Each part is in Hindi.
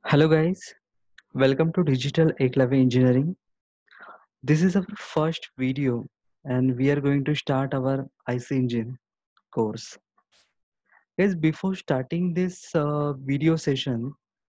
Hello guys, welcome to Digital Eklavya Engineering. This is our first video and we are going to start our IC Engine course. Guys, before starting this video session,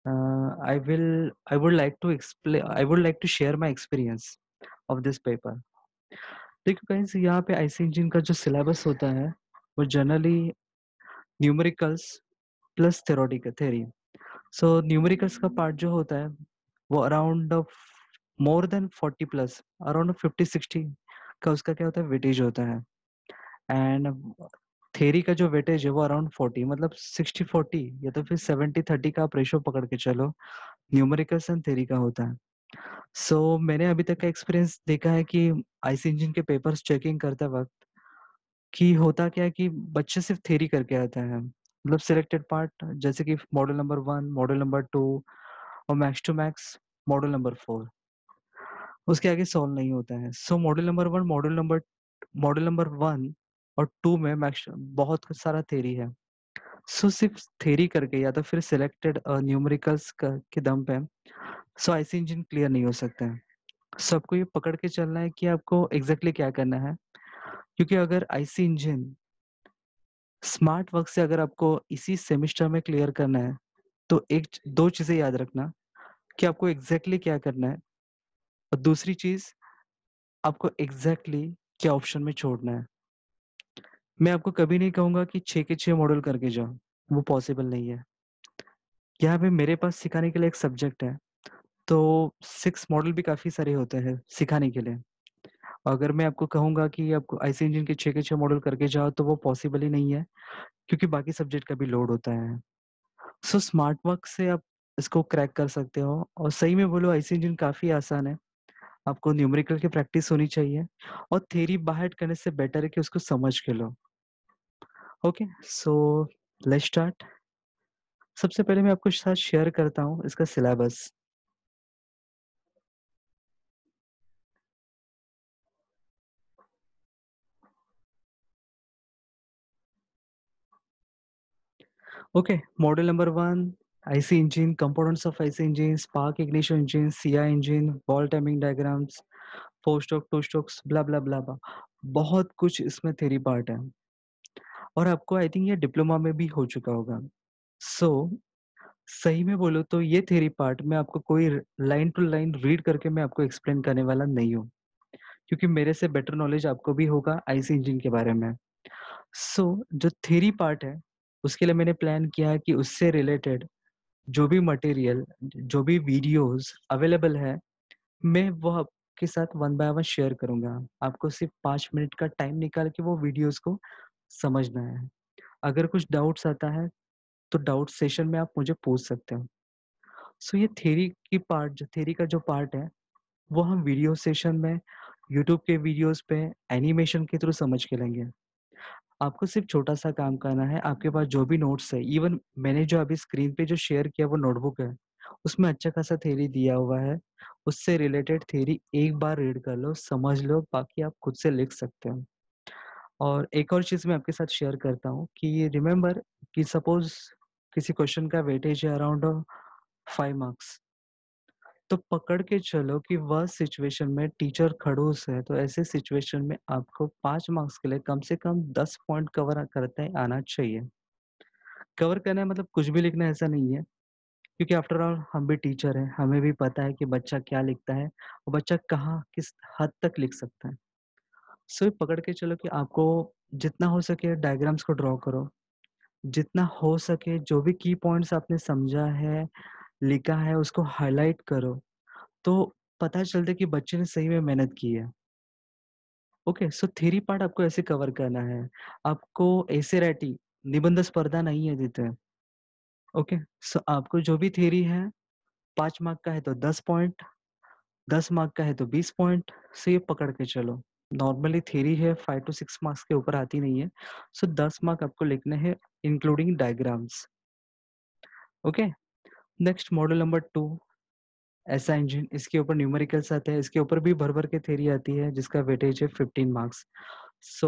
I would like to share my experience of this paper. देखो guys, यहाँ पे IC Engine का जो syllabus होता है वो generally numericals plus theory. So numericals का पार्ट जो होता है वो around more than 40 plus around 50-60 का उसका क्या होता है वेटेज होता है। एंड थेरी का जो वेटेज है वो अराउंड 40 मतलब 60-40 या तो फिर 70-30 का आप रेशो पकड़ के चलो न्यूमेरिकल्स एंड थेरी का होता है। सो मैंने अभी तक का एक्सपीरियंस देखा है कि आईसी इंजन के पेपर्स चेकिंग करते वक्त कि होता क्या है कि बच्चे सिर्फ थ्योरी करके आते हैं, मतलब सिलेक्टेड पार्ट जैसे कि मॉडल नंबर 1, मॉडल नंबर 2 और max to max model number 4, उसके आगे सॉल्व नहीं होता है। सो मॉडल नंबर 1 और 2 में मैक्स बहुत सारा थ्योरी है। सो सिर्फ थ्योरी करके या तो फिर सिलेक्टेड न्यूमेरिकल्स के दम पे सो आईसी इंजन क्लियर नहीं हो सकता है। सो आपको ये पकड़ के चलना है कि आपको एग्जैक्टली क्या करना है, क्योंकि अगर आईसी इंजन स्मार्ट वर्क से अगर आपको इसी सेमेस्टर में क्लियर करना है तो एक दो चीजें याद रखना कि आपको एग्जैक्टली क्या करना है, और दूसरी चीज आपको एग्जैक्टली क्या ऑप्शन में छोड़ना है। मैं आपको कभी नहीं कहूंगा कि 6 के 6 मॉडल करके जाओ, वो पॉसिबल नहीं है। यहाँ पे मेरे पास सिखाने के लिए एक सब्जेक्ट है, तो 6 मॉडल भी काफी सारे होते हैं सिखाने के लिए। अगर मैं आपको कहूंगा कि आपको आईसी इंजन के 6 के 6 मॉडल करके जाओ तो वो पॉसिबल ही नहीं है, क्योंकि बाकी सब्जेक्ट का भी लोड होता है। सो स्मार्ट वर्क से आप इसको क्रैक कर सकते हो, और सही में बोलो आईसी इंजन काफी आसान है। आपको न्यूमेरिकल की प्रैक्टिस होनी चाहिए, और थ्योरी बाहर करने से बेटर है कि उसको समझ के लो। Okay, so let's start. सबसे पहले मैं आपको साथ शेयर करता हूँ इसका syllabus. Okay, model number 1, IC engine, components of IC engine, spark ignition engine, CI engine, valve timing diagrams, four stroke, two strokes, blah blah blah blah. बहुत कुछ इसमें थ्योरी पार्ट है, और आपको आई थिंक ये डिप्लोमा में भी हो चुका होगा। सो सही में बोलो तो ये थ्योरी पार्ट मैं आपको कोई लाइन टू लाइन रीड करके मैं आपको एक्सप्लेन करने वाला नहीं हूँ, क्योंकि मेरे से बेटर नॉलेज आपको भी होगा आईसी इंजन के बारे में। सो जो थ्योरी पार्ट है उसके लिए मैंने प्लान किया है कि उससे रिलेटेड जो भी मटेरियल, जो भी वीडियोस अवेलेबल है, मैं वो आपके साथ वन बाय वन शेयर करूंगा। आपको सिर्फ 5 मिनट का टाइम निकाल के वो वीडियोस को समझना है। अगर कुछ डाउट्स आता है तो डाउट सेशन में आप मुझे पूछ सकते हो। सो ये थ्योरी का जो पार्ट है वो हम वीडियो सेशन में यूट्यूब के वीडियोस पे एनिमेशन के थ्रू समझ के लेंगे। आपको सिर्फ छोटा सा काम करना है, आपके पास जो भी नोट्स है, इवन मैंने जो अभी स्क्रीन पे जो शेयर किया वो नोटबुक है, उसमें अच्छा खासा थ्योरी दिया हुआ है। उससे रिलेटेड थ्योरी एक बार रीड कर लो, समझ लो, बाकी आप खुद से लिख सकते हो। और एक और चीज़ मैं आपके साथ शेयर करता हूँ कि रिमेंबर कि सपोज किसी क्वेश्चन का वेटेज है अराउंड 5 मार्क्स, तो पकड़ के चलो कि वह सिचुएशन में टीचर खड़ूस है, तो ऐसे सिचुएशन में आपको 5 मार्क्स के लिए कम से कम 10 पॉइंट कवर करते आना चाहिए। कवर करना है मतलब कुछ भी लिखना है ऐसा नहीं है, क्योंकि आफ्टर ऑल हम भी टीचर हैं, हमें भी पता है कि बच्चा क्या लिखता है और बच्चा कहाँ किस हद तक लिख सकता है। सो ये पकड़ के चलो कि आपको जितना हो सके डायग्राम्स को ड्रॉ करो, जितना हो सके जो भी की पॉइंट्स आपने समझा है, लिखा है, उसको हाईलाइट करो, तो पता चलता है कि बच्चे ने सही में मेहनत की है। ओके, सो थ्योरी पार्ट आपको ऐसे कवर करना है। आपको एसे राइटिंग निबंध स्पर्धा नहीं है देते हैं। ओके, सो आपको जो भी थ्योरी है 5 मार्क का है तो 10 पॉइंट, 10 मार्क का है तो 20 पॉइंट, से ये पकड़ के चलो। नॉर्मली थ्योरी है 5 to 6 मार्क्स के ऊपर आती नहीं है। सो 10 मार्क आपको लिखने हैं including diagrams. Okay, next model number 2, ऐसा इंजन, इसके ऊपर न्यूमेरिकल्स आते हैं, इसके ऊपर भी भर भर के थ्योरी आती है जिसका वेटेज है 15 मार्क्स। सो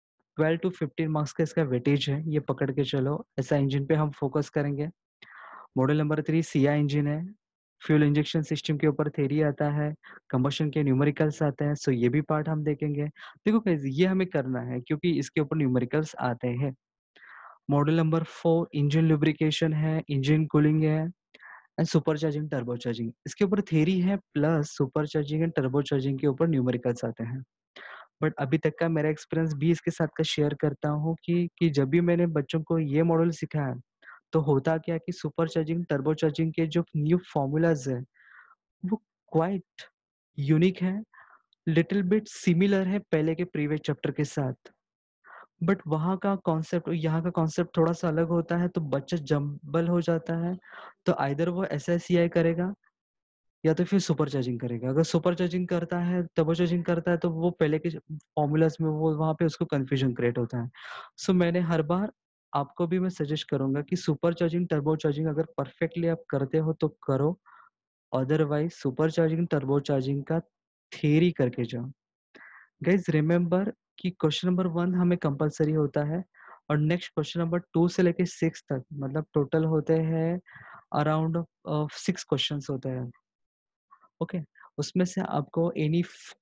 12 to 15 मार्क्स का इसका वेटेज है, ये पकड़ के चलो। ऐसा इंजन पे हम फोकस करेंगे। मॉडल नंबर 3 सिया इंजन है। फ्यूल इंजेक्शन सिस्टम के ऊपर थ्योरी आता है, कंबशन के न्यूमेरिकल्स आते हैं, सो ये भी पार्ट हम देखेंगे। देखो गाइस ये हमें करना है क्योंकि इसके ऊपर न्यूमेरिकल्स आते हैं। मॉडल नंबर 4 इंजन लुब्रिकेशन है, इंजन कूलिंग है and super charging, turbo charging. इसके ऊपर थ्योरी है plus super charging and turbo charging के ऊपर न्यूमेरिकल्स आते हैं। बट अभी तक का मेरा एक्सपीरियंस भी इसके साथ का शेयर करता हूँ कि जब भी मैंने बच्चों को ये मॉडल सिखाया, तो होता क्या है कि सुपर चार्जिंग, टर्बो चार्जिंग के जो न्यू फ़ॉर्मूलाज़ हैं, वो क्वाइट यूनिक है, लिटिल बिट सिमिलर है पहले के प्रीवियस चैप्टर के साथ। बट वहाँ का कॉन्सेप्ट और यहाँ का कॉन्सेप्ट थोड़ा-सा अलग होता है, तो बच्चा जंबल हो जाता है। तो आइदर वो एसएससीआई करेगा या तो फिर सुपर चार्जिंग करेगा। अगर सुपर चार्जिंग करता है, टर्बो चार्जिंग करता है, तो वो पहले के फ़ॉर्मूलाज़ में वो वहाँ पे उसको कन्फ्यूजन क्रिएट होता है। सो मैंने हर बार आपको भी मैं सजेस्ट करूँगा कि सुपर चार्जिंग, टर्बो चार्जिंग अगर परफेक्टली आप करते हो तो करो, otherwise super charging, turbo charging का थियरी करके जाओ। गाइज़ रिमेंबर कि क्वेश्चन नंबर 1 हमें कंपल्सरी होता है और नेक्स्ट क्वेश्चन नंबर 2 से लेके 6 तक मतलब टोटल होते हैं अराउंड 6 क्वेश्चन्स होते हैं। ओके, उसमें से आपको एनी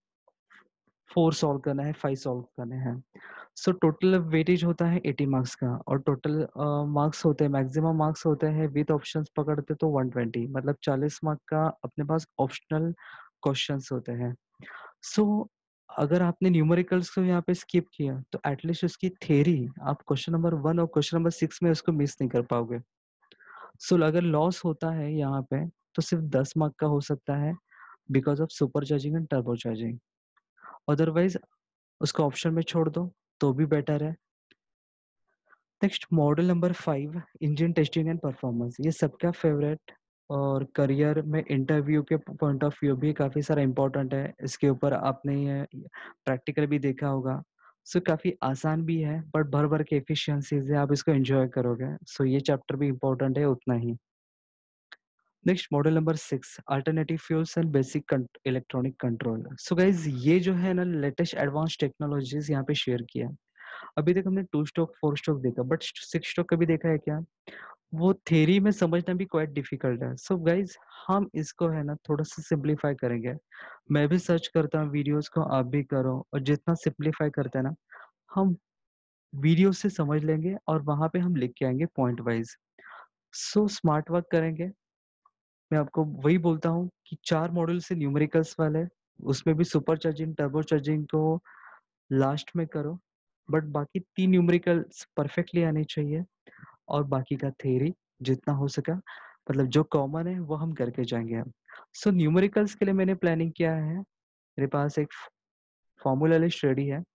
4 सॉल्व करना है, 5 सॉल्व करने हैं। सो टोटल वेटेज होता है 80 मार्क्स का और टोटल मार्क्स होते हैं, मैक्सिमम मार्क्स होते हैं विद ऑप्शंस पकड़ते तो 120 मतलब 40 मार्क का अपने पास ऑप्शनल क्वेश्चंस होते हैं। सो अगर आपने न्यूमेरिकल्स को यहाँ पे स्किप किया तो एटलीस्ट उसकी थ्योरी आप क्वेश्चन नंबर 1 और क्वेश्चन नंबर 6 में उसको मिस नहीं कर पाओगे। सो अगर लॉस होता है यहाँ पे तो सिर्फ 10 मार्क का हो सकता है because of super charging and turbo charging. Otherwise उसको ऑप्शन में छोड़ दो तो भी बेटर है। Next model number 5 engine testing and performance, ये सबका फेवरेट और करियर में इंटरव्यू के पॉइंट ऑफ व्यू भी काफ़ी सारा इम्पोर्टेंट है। इसके ऊपर आपने प्रैक्टिकल भी देखा होगा। सो काफ़ी आसान भी है बट भर-भर के एफिशिएंसीज़ है, आप इसको एन्जॉय करोगे। सो ये चैप्टर भी इम्पोर्टेंट है उतना ही। Next model number 6 alternative fuels and basic electronic control. So guys ये जो है ना लेटेस्ट एडवांस टेक्नोलॉजीज यहाँ पे शेयर किया। अभी तक हमने 2 स्ट्रोक 4 स्ट्रोक देखा बट 6 स्ट्रोक कभी देखा है क्या? वो थ्योरी में समझना भी क्वाइट डिफिकल्ट है। सो गाइज हम इसको है ना थोड़ा-सा सिंप्लीफाई करेंगे। मैं भी सर्च करता हूँ वीडियोज़ को, आप भी करो और जितना सिंप्लीफाई करते हैं ना, हम वीडियो से समझ लेंगे और वहाँ पे हम लिख के आएँगे point wise. So smart work करेंगे। मैं आपको वही बोलता हूँ कि 4 मॉडल से न्यूमेरिकल्स वाले, उसमें भी सुपर चार्जिंग, टर्बो चार्जिंग को लास्ट में करो। बट बाकी 3 न्यूमेरिकल्स परफेक्टली आने चाहिए और बाकी का थ्योरी जितना हो सका मतलब जो कॉमन है वो हम करके जाएँगे अब। सो न्यूमेरिकल्स के लिए मैंने प्लानिंग किया है, मेरे पास एक फॉर्मूला लिस्ट रेडी है।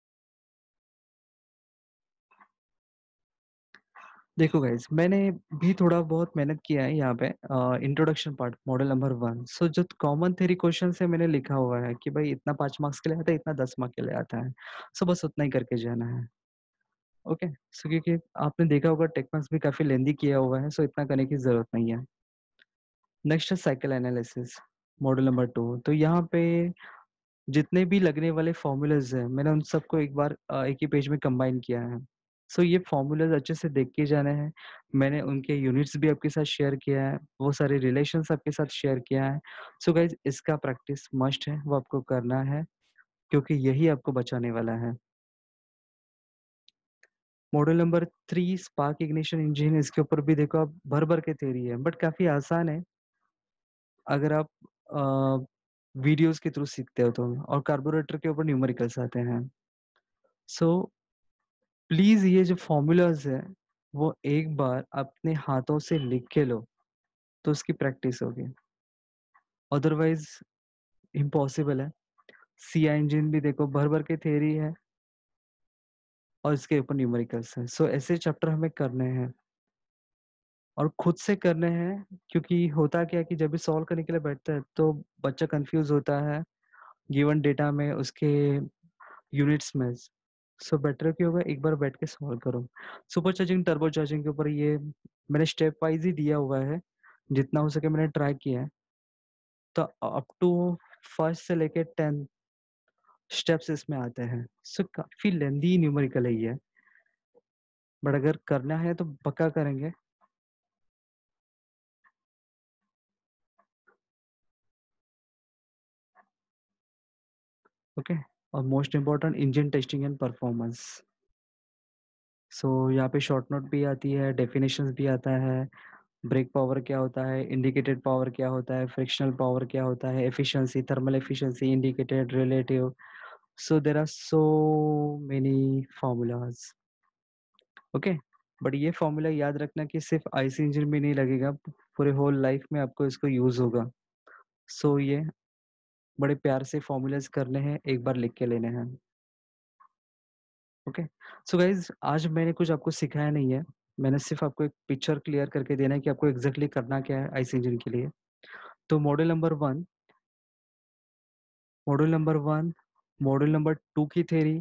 देखो गाइस मैंने भी थोड़ा बहुत मेहनत किया है यहाँ पे introduction part model number 1। So जो कॉमन थ्योरी क्वेश्चंस है मैंने लिखा हुआ है कि भाई इतना 5 मार्क्स के लिए आता है, इतना 10 मार्क्स के लिए आता है। सो बस उतना ही करके जाना है। ओके? सो क्योंकि आपने देखा होगा टेक्मस भी काफ़ी लेंदी किया हुआ है, सो इतना करने की ज़रूरत नहीं है। नेक्स्ट है साइकिल एनालिसिस, मॉडल नंबर 2। तो यहाँ पे जितने भी लगने वाले फ़ॉर्मूलाज़ हैं, मैंने उन सबको एक बार एक ही पेज में कंबाइन किया है। सो ये फ़ॉर्मूलाज़ अच्छे से देख के जाने हैं। मैंने उनके यूनिट्स भी आपके साथ शेयर किया है, वो सारे रिलेशंस आपके साथ शेयर किया है। सो गाइज़ इसका प्रैक्टिस मस्ट है, वो आपको करना है क्योंकि यही आपको बचाने वाला है। Model number 3 spark ignition engine, इसके ऊपर भी देखो आप भर-भर के थ्योरी है बट काफ़ी आसान है अगर आप अ, वीडियोज़ के थ्रू सीखते हो तो और कार्बोरेटर के ऊपर न्यूमेरिकल्स आते हैं। सो प्लीज़ ये जो फ़ॉर्मूलाज़ हैं, वो एक बार अपने हाथों से लिख के लो, तो उसकी प्रैक्टिस होगी। अदरवाइज़ इम्पॉसिबल है। सीआई इंजन भी देखो भर-भर के थ्योरी है और इसके ऊपर न्यूमेरिकल्स हैं। सो ऐसे चैप्टर हमें करने हैं और खुद से करने हैं क्योंकि होता क्या है कि जब भी सॉल्व करने के लिए बैठता है, तो बच्चा कन्फ्यूज़ होता है गिवन डेटा में उसके यूनिट्स में। सो बेटर क्या होगा एक बार बैठ के सॉल्व करो। सुपर चार्जिंग, टर्बो चार्जिंग के ऊपर ये मैंने स्टेप वाइज़ ही दिया हुआ है, जितना हो सके मैंने ट्राई किया है। तो अप टू फर्स्ट से लेके 10 स्टेप्स इसमें आते हैं। सो काफ़ी लेंदी न्यूमेरिकल है ये, बट अगर करना है तो पक्का करेंगे। ओके। और most important engine testing and performance. So यहाँ पे शॉर्ट नोट भी आती है, डेफिनेशंस भी आता है, ब्रेक पावर क्या होता है, इंडिकेटेड पावर क्या होता है, फ्रिक्शनल पावर क्या होता है, efficiency, thermal efficiency, indicated, relative. So there are so many formulas. Okay. But ये फॉर्मूला याद रखना कि सिर्फ आईसी इंजन में नहीं लगेगा, पूरे होल लाइफ में आपको इसको यूज होगा। सो ये बड़े प्यार से फॉर्मूलाज करने हैं, एक बार लिख के लेने हैं। ओके। सो गाइज आज मैंने कुछ आपको सिखाया नहीं है, मैंने सिर्फ आपको एक पिक्चर क्लियर करके देना है कि आपको एग्जैक्टली करना क्या है आईसी इंजन के लिए। तो मॉड्यूल नंबर 1, मॉड्यूल नंबर 2 की थ्योरी,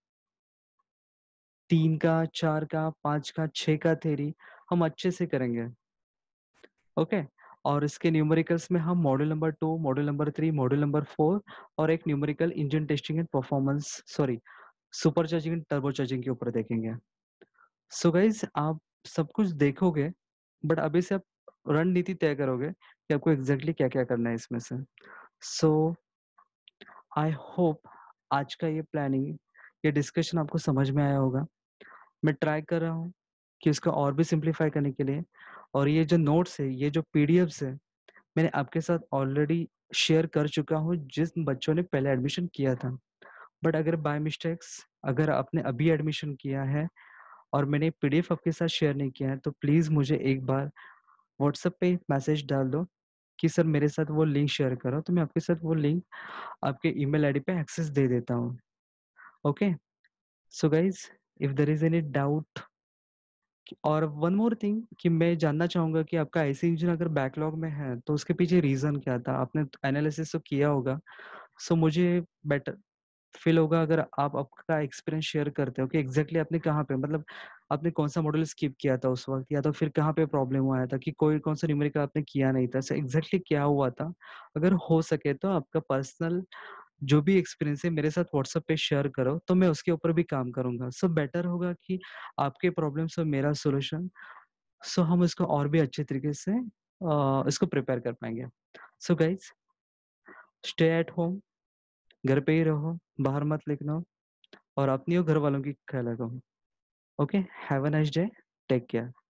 3 का, 4 का, 5 का, 6 का थ्योरी हम अच्छे से करेंगे। ओके। और इसके न्यूमेरिकल्स में हम module number 2, module number 3, module number 4 और एक numerical engine testing and performance, sorry, supercharging and turbocharging के ऊपर देखेंगे। सो गाइज आप सब कुछ देखोगे, बट अभी से आप रणनीति तय करोगे कि आपको एग्जैक्टली क्या क्या करना है इसमें से। सो आई होप आज का ये प्लानिंग, ये डिस्कशन आपको समझ में आया होगा। मैं ट्राई कर रहा हूँ कि इसको और भी सिंप्लीफाई करने के लिए। और ये जो नोट्स है, ये जो पीडीएफ्स है, मैंने आपके साथ ऑलरेडी शेयर कर चुका हूँ जिन बच्चों ने पहले एडमिशन किया था। बट अगर बाय मिस्टेक्स, अगर आपने अभी एडमिशन किया है और मैंने पीडीएफ आपके साथ शेयर नहीं किया है, तो प्लीज़ मुझे एक बार व्हाट्सएप पे मैसेज डाल दो कि सर मेरे साथ वो लिंक शेयर करो, तो मैं आपके साथ वो लिंक आपके ईमेल आईडी पे एक्सेस दे देता हूँ। Okay. So guys, if there is any doubt, और वन मोर थिंग कि मैं जानना चाहूंगा कि आपका आईसी इंजन अगर बैकलॉग में है तो उसके पीछे रीजन क्या था, आपने एनालिसिस तो किया होगा। सो मुझे बेटर फील होगा अगर आप आपका एक्सपीरियंस शेयर करते हो कि एग्जैक्टली आपने कहाँ पे, मतलब आपने कौन सा मॉडल स्किप किया था उस वक्त, या तो फिर कहाँ पे प्रॉब्लम हुआ था कि कोई कौन सा न्यूमेरिकल आपने किया नहीं था, सो एग्जैक्टली क्या हुआ था। अगर हो सके तो आपका पर्सनल जो भी एक्सपीरियंस है मेरे साथ व्हाट्सएप पे शेयर करो, तो मैं उसके ऊपर भी काम करूंगा। सो बेटर होगा कि आपके प्रॉब्लम्स और मेरा सोल्यूशन, सो हम इसको और भी अच्छे तरीके से इसको प्रिपेयर कर पाएंगे। So guys, stay at home, घर पे ही रहो, बाहर मत निकलो, और अपनी और घर वालों की ख्याल रखो। Okay, have a nice day, take care.